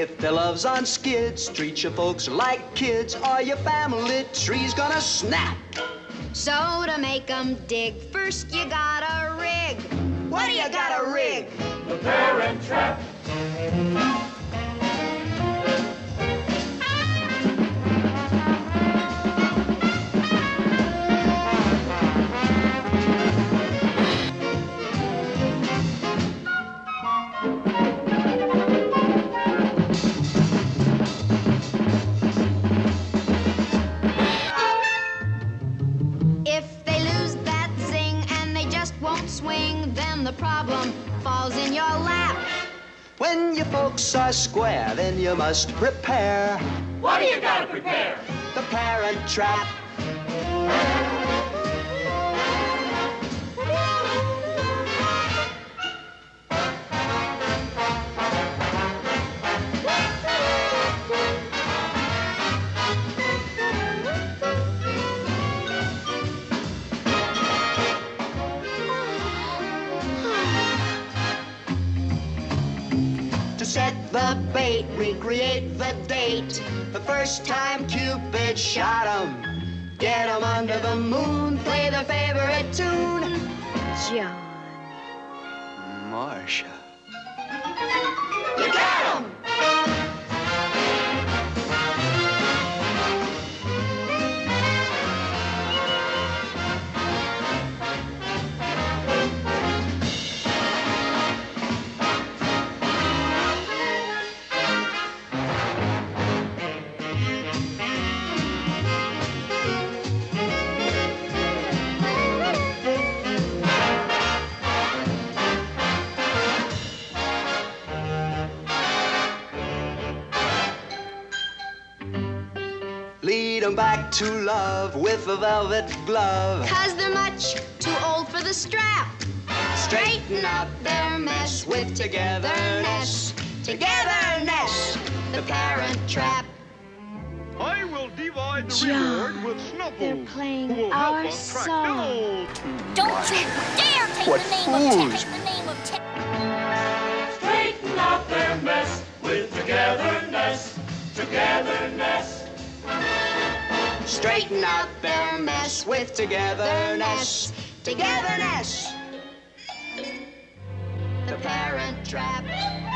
If their love's on skids, treat your folks like kids, or your family tree's gonna snap. So to make 'em dig, first you gotta rig. What do you gotta rig? The Parent Trap. The problem falls in your lap. When your folks are square, then you must prepare. What do you gotta prepare? The Parent Trap. Set the bait, recreate the date. The first time Cupid shot 'em. Get 'em under the moon, play the favorite tune. John. Marcia. You got 'em! Lead 'em back to love with a velvet glove. 'Cause they're much too old for the strap. Straighten up their mess with togetherness. Togetherness, the Parent Trap. I will divide the John, reward with Snuffles, they're playing who will our help us track song. down. Don't you dare take What the name fools. of the name of Straighten out their mess with togetherness. Togetherness. Straighten out their mess with togetherness. Togetherness, the Parent Trap.